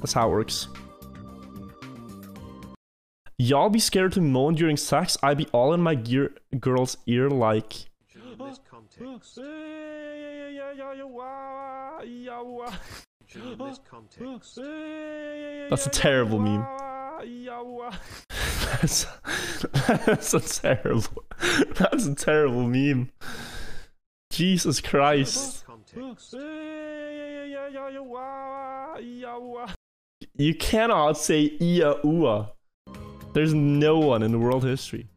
That's how it works. Y'all be scared to moan during sex? I be all in my girl's ear like... In this context. In this context. That's a terrible meme. That's a terrible meme. Jesus Christ. You cannot say ia ua. There's no one in world history.